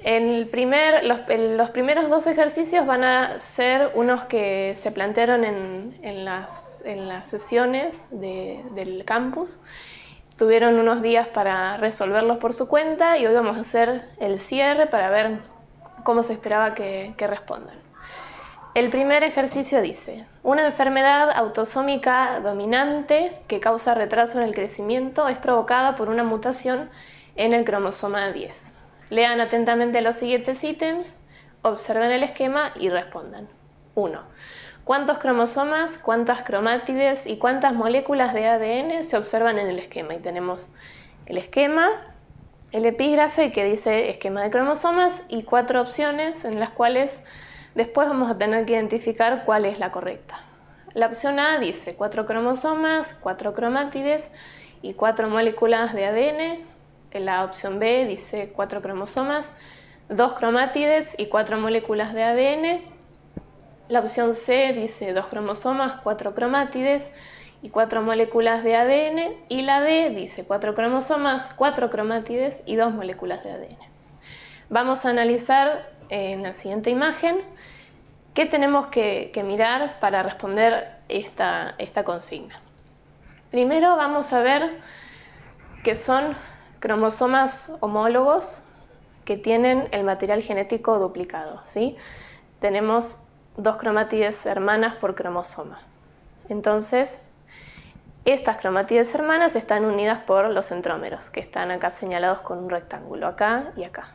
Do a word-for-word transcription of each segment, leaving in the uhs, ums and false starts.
En el primer, los, el, los primeros dos ejercicios van a ser unos que se plantearon en, en, las, en las sesiones de, del campus. Tuvieron unos días para resolverlos por su cuenta y hoy vamos a hacer el cierre para ver cómo se esperaba que, que respondan. El primer ejercicio dice: una enfermedad autosómica dominante que causa retraso en el crecimiento es provocada por una mutación en el cromosoma diez. Lean atentamente los siguientes ítems, observen el esquema y respondan. uno. ¿Cuántos cromosomas, cuántas cromátides y cuántas moléculas de A D N se observan en el esquema? Y tenemos el esquema, el epígrafe que dice esquema de cromosomas y cuatro opciones en las cuales después vamos a tener que identificar cuál es la correcta. La opción A dice cuatro cromosomas, cuatro cromátides y cuatro moléculas de A D N. La opción B dice cuatro cromosomas, dos cromátides y cuatro moléculas de A D N. La opción C dice dos cromosomas, cuatro cromátides y cuatro moléculas de A D N. Y la D dice cuatro cromosomas, cuatro cromátides y dos moléculas de A D N. Vamos a analizar en la siguiente imagen qué tenemos que, que mirar para responder esta, esta consigna. Primero vamos a ver qué son cromosomas homólogos que tienen el material genético duplicado, ¿sí? Tenemos dos cromátides hermanas por cromosoma. Entonces, estas cromátides hermanas están unidas por los centrómeros, que están acá señalados con un rectángulo, acá y acá.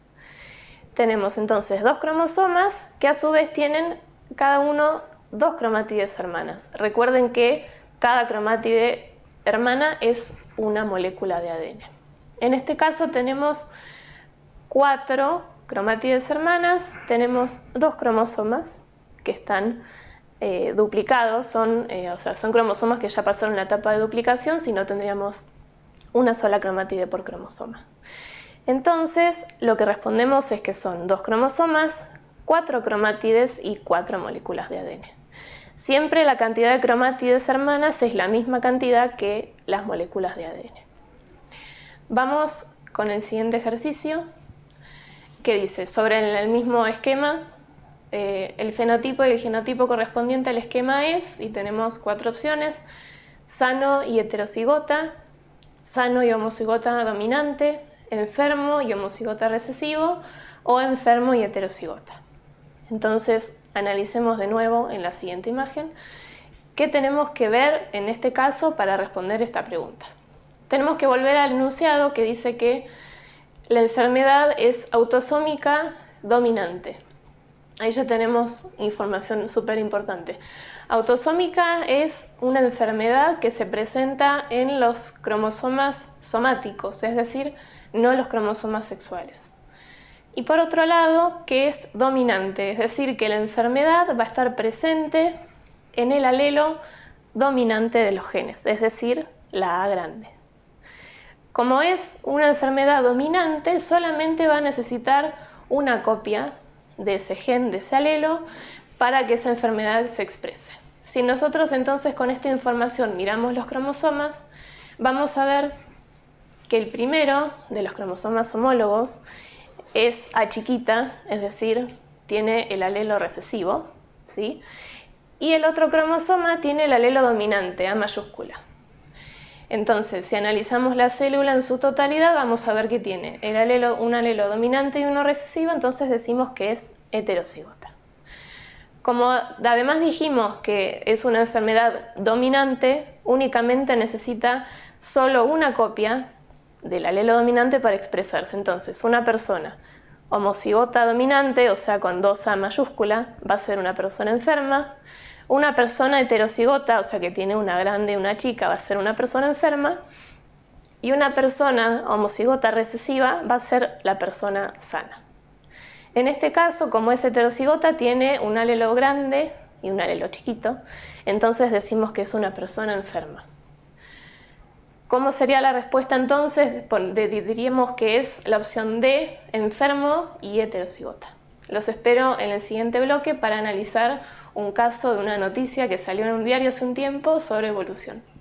Tenemos entonces dos cromosomas que a su vez tienen cada uno dos cromátides hermanas. Recuerden que cada cromátide hermana es una molécula de A D N. En este caso tenemos cuatro cromátides hermanas, tenemos dos cromosomas que están eh, duplicados, son, eh, o sea, son cromosomas que ya pasaron la etapa de duplicación, si no tendríamos una sola cromátide por cromosoma. Entonces, lo que respondemos es que son dos cromosomas, cuatro cromátides y cuatro moléculas de A D N. Siempre la cantidad de cromátides hermanas es la misma cantidad que las moléculas de A D N. Vamos con el siguiente ejercicio, que dice, sobre el mismo esquema, eh, el fenotipo y el genotipo correspondiente al esquema es, y tenemos cuatro opciones: sano y heterocigota, sano y homocigota dominante, enfermo y homocigota recesivo, o enfermo y heterocigota. Entonces, analicemos de nuevo en la siguiente imagen qué tenemos que ver en este caso para responder esta pregunta. Tenemos que volver al enunciado que dice que la enfermedad es autosómica dominante. Ahí ya tenemos información súper importante. Autosómica es una enfermedad que se presenta en los cromosomas somáticos, es decir, no los cromosomas sexuales. Y por otro lado, que es dominante, es decir, que la enfermedad va a estar presente en el alelo dominante de los genes, es decir, la A grande. Como es una enfermedad dominante, solamente va a necesitar una copia de ese gen, de ese alelo, para que esa enfermedad se exprese. Si nosotros entonces con esta información miramos los cromosomas, vamos a ver que el primero de los cromosomas homólogos es A chiquita, es decir, tiene el alelo recesivo, ¿sí? Y el otro cromosoma tiene el alelo dominante, A mayúscula. Entonces, si analizamos la célula en su totalidad, vamos a ver que tiene el alelo, un alelo dominante y uno recesivo, entonces decimos que es heterocigota. Como además dijimos que es una enfermedad dominante, únicamente necesita solo una copia del alelo dominante para expresarse. Entonces, una persona homocigota dominante, o sea, con dos A mayúscula, va a ser una persona enferma. Una persona heterocigota, o sea que tiene una grande y una chica, va a ser una persona enferma. Y una persona homocigota recesiva va a ser la persona sana. En este caso, como es heterocigota, tiene un alelo grande y un alelo chiquito, entonces decimos que es una persona enferma. ¿Cómo sería la respuesta entonces? Diríamos que es la opción D, enfermo y heterocigota. Los espero en el siguiente bloque para analizar un caso de una noticia que salió en un diario hace un tiempo sobre evolución.